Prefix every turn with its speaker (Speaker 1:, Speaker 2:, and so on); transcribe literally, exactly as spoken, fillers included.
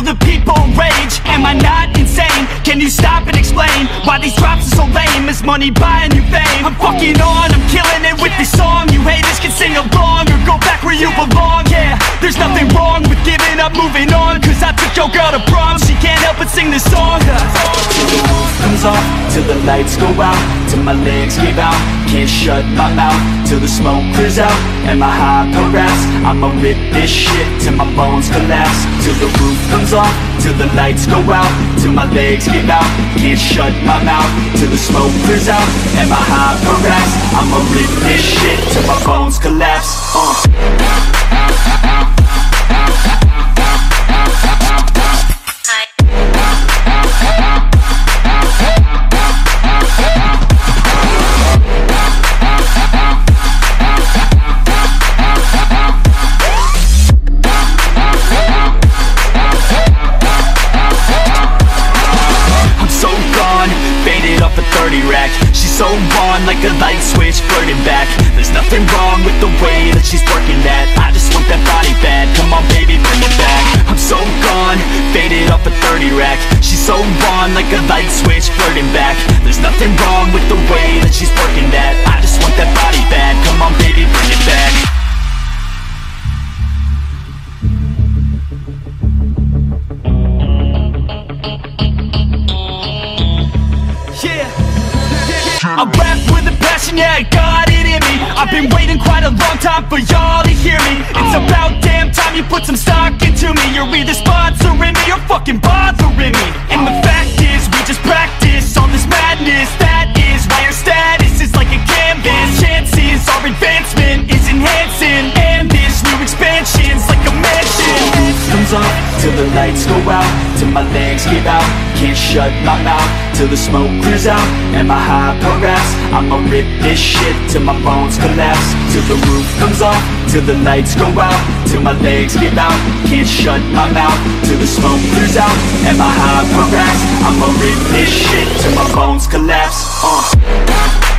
Speaker 1: the people rage? Am I not insane? Can you stop and explain why these drops are so lame? Is money buying you fame? I'm fucking on, I'm killing it with this song. You haters can sing along or go back where you belong. Yeah, there's nothing wrong with giving up, moving on. Cause I took your girl to prom, she can't help but sing this song. Till the roof comes off, till the lights go out, till my legs give out, can't shut my mouth, till the smoke clears out, and my high parass. I'ma rip this shit till my bones collapse. Till the roof comes off, till the lights go out, till my legs give out, can't shut my mouth, till the smoke clears out, and my high parass. I'ma rip this shit till my bones collapse. uh. She's so on, like a light switch, flirting back. There's nothing wrong with the way that she's working that. I just want that body bad, come on baby, bring it back. I'm so gone, faded off a thirty rack. She's so on, like a light switch, flirting back. There's nothing wrong with the way that she's working that. I just want that body bad, come on baby, bring it back. I rap with a passion, yeah, I got it in me. I've been waiting quite a long time for y'all to hear me. It's about damn time you put some stock into me. You're either sponsoring me or fucking bothering me. And the fact is, we just practice all this madness. That is why our status is like a canvas. Chances our advancement is enhancing, and this new expansion's like a mansion. Comes off till the lights go out, till my legs give out, can't shut my mouth, till the smoke clears out, and my high parass. I'ma rip this shit till my bones collapse. Till the roof comes off, till the lights go out, till my legs give out, can't shut my mouth, till the smoke clears out, and my high parass. I'ma rip this shit till my bones collapse. uh.